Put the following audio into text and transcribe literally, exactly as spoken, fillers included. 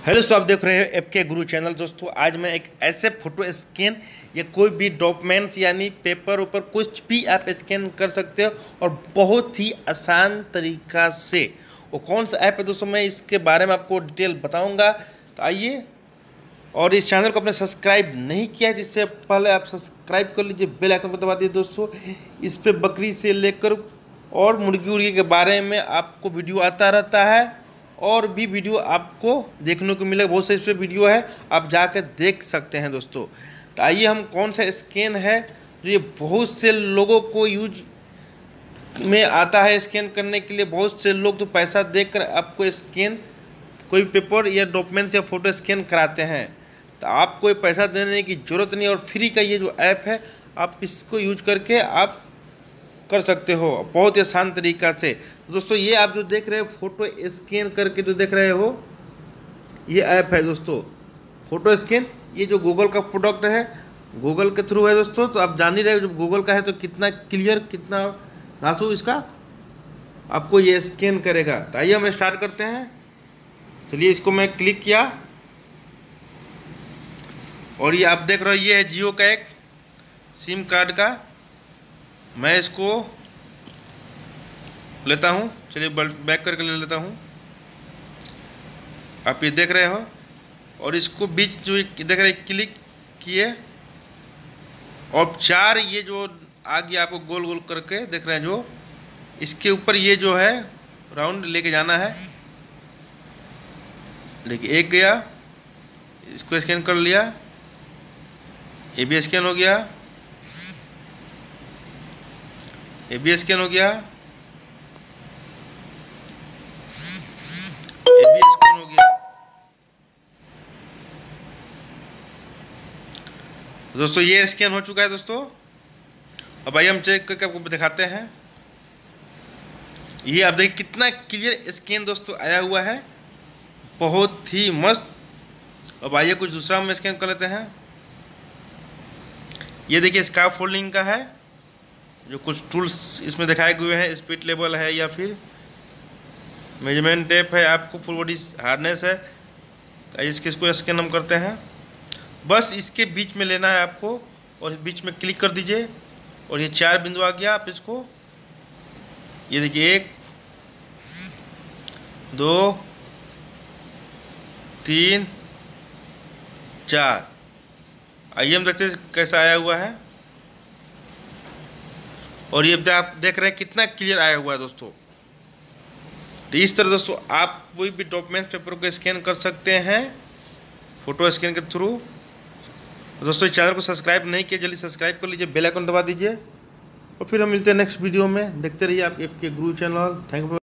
Hello दोस्तों, आप देख रहे हैं एफ के गुरु चैनल। दोस्तों आज मैं एक ऐसे फ़ोटो स्कैन या कोई भी डॉक्यूमेंट्स यानी पेपर ऊपर कुछ भी आप स्कैन कर सकते हो और बहुत ही आसान तरीका से। वो कौन सा ऐप है दोस्तों, मैं इसके बारे में आपको डिटेल बताऊंगा। तो आइए, और इस चैनल को आपने सब्सक्राइब नहीं किया है जिससे पहले आप सब्सक्राइब कर लीजिए, बेल आइकन को दबा दीजिए। दोस्तों इस पर बकरी से लेकर और मुर्गी उर्गी के बारे में आपको वीडियो आता रहता है और भी वीडियो आपको देखने को मिलेगा। बहुत से इस पर वीडियो है, आप जाकर देख सकते हैं दोस्तों। तो आइए, हम कौन सा स्कैन है जो ये बहुत से लोगों को यूज में आता है स्कैन करने के लिए। बहुत से लोग तो पैसा देकर आपको स्कैन कोई पेपर या डॉक्यूमेंट्स या फ़ोटो स्कैन कराते हैं। तो आपको कोई पैसा देने की ज़रूरत नहीं और फ्री का ये जो ऐप है आप इसको यूज करके आप कर सकते हो बहुत ही आसान तरीका से। दोस्तों ये आप जो देख रहे हो फ़ोटो स्कैन करके जो देख रहे हो ये ऐप है दोस्तों, फ़ोटो स्कैन। ये जो गूगल का प्रोडक्ट है, गूगल के थ्रू है दोस्तों। तो आप जान ही रहे हो जब गूगल का है तो कितना क्लियर, कितना धांसू इसका आपको ये स्कैन करेगा। तो आइए हम स्टार्ट करते हैं। चलिए, इसको मैं क्लिक किया और ये आप देख रहे हो ये है जियो का एक सिम कार्ड का। मैं इसको लेता हूँ। चलिए बैक करके ले लेता हूँ। आप ये देख रहे हो और इसको बीच जो देख रहे हैं क्लिक किए और चार ये जो आगे आपको गोल गोल करके देख रहे हैं जो इसके ऊपर ये जो है राउंड लेके जाना है। देखिए एक गया, इसको स्कैन कर लिया, ये भी स्कैन हो गया, ये भी स्कैन हो गया, ये भी स्कैन हो गया। दोस्तों ये स्कैन हो चुका है दोस्तों। अब आइए हम चेक करके आपको दिखाते हैं। ये आप देखिए कितना क्लियर स्कैन दोस्तों आया हुआ है, बहुत ही मस्त। अब आइए कुछ दूसरा हम स्कैन कर लेते हैं। ये देखिए स्कार्फ फोल्डिंग का है, जो कुछ टूल्स इसमें दिखाए हुए हैं, स्पीड लेवल है या फिर मेजरमेंट टेप है, आपको फुल बॉडी हार्डनेस है। तो इसके इसको स्कैन हम करते हैं। बस इसके बीच में लेना है आपको और इस बीच में क्लिक कर दीजिए और ये चार बिंदु आ गया। आप इसको ये देखिए एक दो तीन चार। आइए हम देखते हैं कैसा आया हुआ है। और ये आप देख रहे हैं कितना क्लियर आया हुआ है दोस्तों। तो इस तरह दोस्तों आप कोई भी डॉक्यूमेंट पेपर को स्कैन कर सकते हैं फ़ोटो स्कैन के थ्रू। दोस्तों चैनल को सब्सक्राइब नहीं किया, जल्दी सब्सक्राइब कर लीजिए, बेल आइकन दबा दीजिए और फिर हम मिलते हैं नेक्स्ट वीडियो में। देखते रहिए आप आपके गुरु चैनल। Thank you.